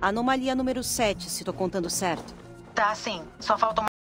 Anomalia número 7, se tô contando certo. Tá, sim. Só falta uma...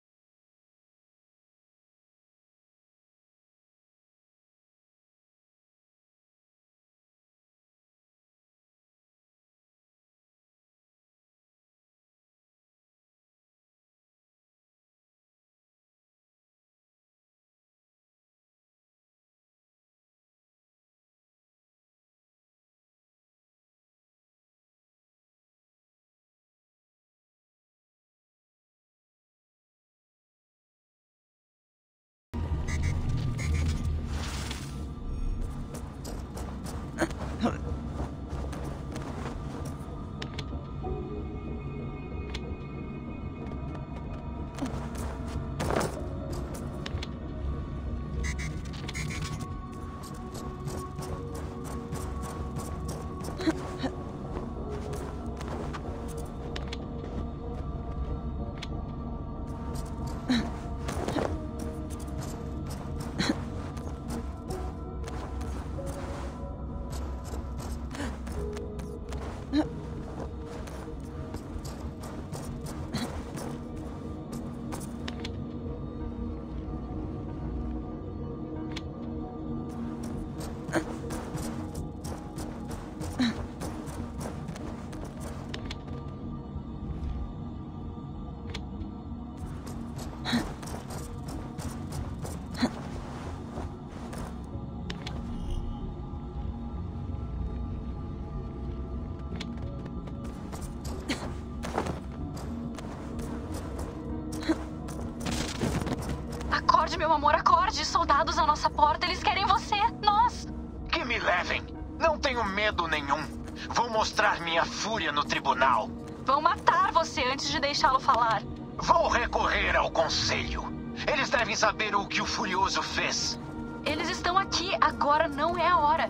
Acorde, meu amor, acorde. Soldados à nossa porta, eles querem você. Nós. Que me levem. Não tenho medo nenhum. Vou mostrar minha fúria no tribunal. Vão matar você antes de deixá-lo falar. Vou recorrer ao conselho. Eles devem saber o que o Furioso fez. Eles estão aqui. Agora não é a hora.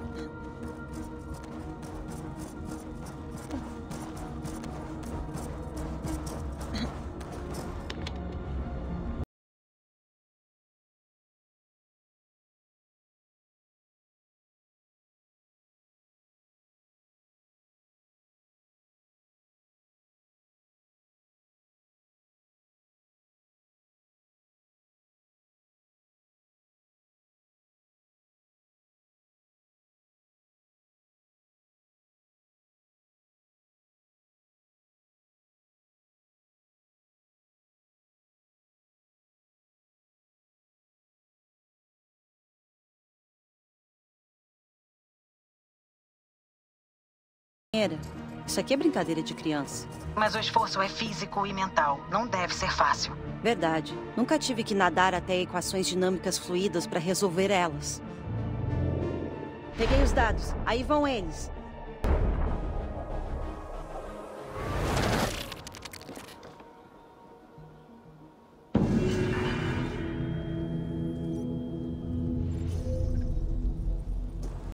Isso aqui é brincadeira de criança. Mas o esforço é físico e mental. Não deve ser fácil. Verdade. Nunca tive que nadar até equações dinâmicas fluídas para resolver elas. Peguei os dados. Aí vão eles.